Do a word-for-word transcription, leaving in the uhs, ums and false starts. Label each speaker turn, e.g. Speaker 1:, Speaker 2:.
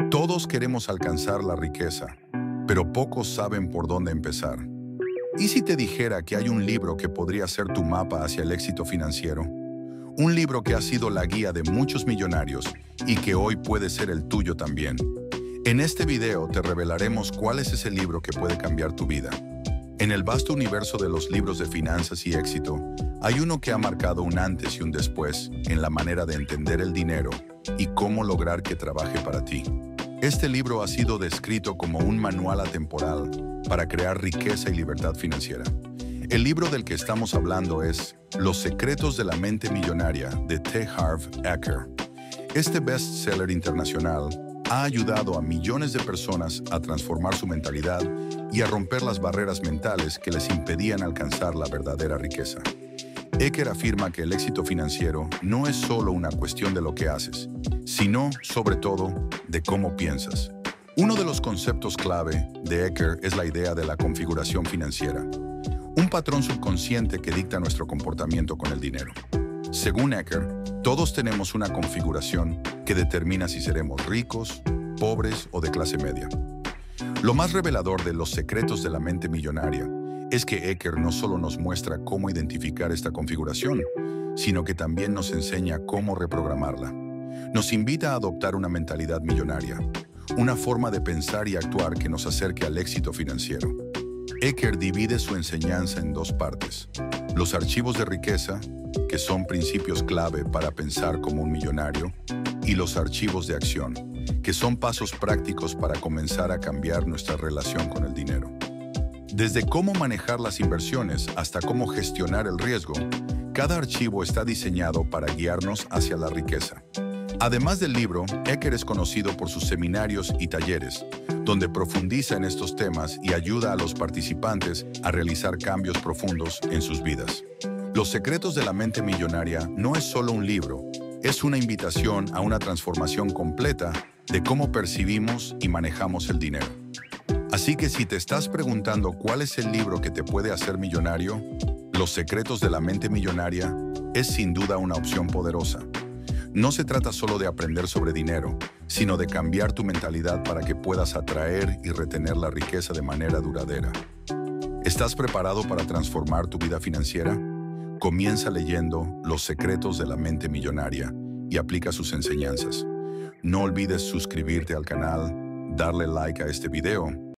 Speaker 1: Todos queremos alcanzar la riqueza, pero pocos saben por dónde empezar. ¿Y si te dijera que hay un libro que podría ser tu mapa hacia el éxito financiero? Un libro que ha sido la guía de muchos millonarios y que hoy puede ser el tuyo también. En este video te revelaremos cuál es ese libro que puede cambiar tu vida. En el vasto universo de los libros de finanzas y éxito, hay uno que ha marcado un antes y un después en la manera de entender el dinero y cómo lograr que trabaje para ti. Este libro ha sido descrito como un manual atemporal para crear riqueza y libertad financiera. El libro del que estamos hablando es Los secretos de la mente millonaria de T. Harv Eker. Este bestseller internacional ha ayudado a millones de personas a transformar su mentalidad y a romper las barreras mentales que les impedían alcanzar la verdadera riqueza. Eker afirma que el éxito financiero no es solo una cuestión de lo que haces, sino, sobre todo, de cómo piensas. Uno de los conceptos clave de Eker es la idea de la configuración financiera, un patrón subconsciente que dicta nuestro comportamiento con el dinero. Según Eker, todos tenemos una configuración que determina si seremos ricos, pobres o de clase media. Lo más revelador de Los secretos de la mente millonaria es que Eker no solo nos muestra cómo identificar esta configuración, sino que también nos enseña cómo reprogramarla. Nos invita a adoptar una mentalidad millonaria, una forma de pensar y actuar que nos acerque al éxito financiero. Eker divide su enseñanza en dos partes: los archivos de riqueza, que son principios clave para pensar como un millonario, y los archivos de acción, que son pasos prácticos para comenzar a cambiar nuestra relación con el dinero. Desde cómo manejar las inversiones hasta cómo gestionar el riesgo, cada archivo está diseñado para guiarnos hacia la riqueza. Además del libro, Eker es conocido por sus seminarios y talleres, donde profundiza en estos temas y ayuda a los participantes a realizar cambios profundos en sus vidas. Los secretos de la mente millonaria no es solo un libro, es una invitación a una transformación completa de cómo percibimos y manejamos el dinero. Así que si te estás preguntando cuál es el libro que te puede hacer millonario, Los secretos de la mente millonaria es sin duda una opción poderosa. No se trata solo de aprender sobre dinero, sino de cambiar tu mentalidad para que puedas atraer y retener la riqueza de manera duradera. ¿Estás preparado para transformar tu vida financiera? Comienza leyendo Los secretos de la mente millonaria y aplica sus enseñanzas. No olvides suscribirte al canal, darle like a este video